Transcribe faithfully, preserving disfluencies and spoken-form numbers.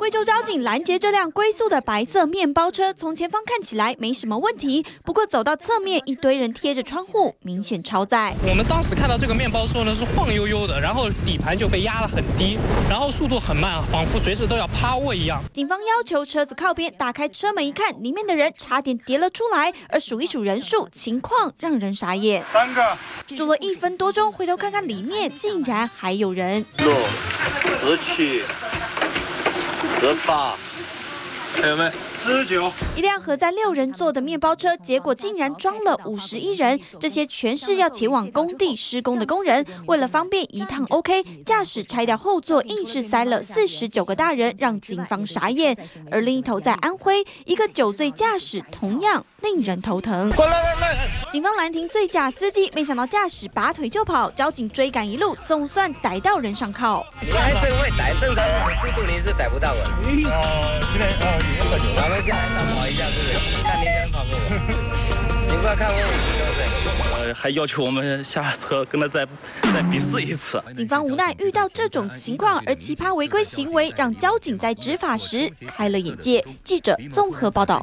贵州交警拦截这辆龟速的白色面包车，从前方看起来没什么问题，不过走到侧面，一堆人贴着窗户，明显超载。 我们当时看到这个面包车呢是晃悠悠的，然后底盘就被压得很低，然后速度很慢，仿佛随时都要趴窝一样。 警方要求车子靠边，打开车门一看，里面的人差点跌了出来，而数一数人数，情况让人傻眼。 三个， 数了一分多钟，回头看看里面，竟然还有人。 六、十七、十八， 还有没？十九。 一辆合载六人座的面包车，结果竟然装了五十一人，这些全是要前往工地施工的工人。为了方便一趟 OK， 驾驶拆掉后座，硬是塞了四十九个大人，让警方傻眼。而另一头在安徽，一个酒醉驾驶同样令人头疼。警方拦停醉驾司机，没想到驾驶拔腿就跑，交警追赶一路，总算逮到人上铐。 哎，这个会逮，正常的速度你是逮不到的。 哦，今天哦，你们喝酒了。 我们下来再跑一下，是不是？看你能跑过我，你不要看我五十，对不对？ 呃，还要求我们下车跟他再再比试一次。 警方无奈遇到这种情况，而奇葩违规行为让交警在执法时开了眼界。记者综合报道。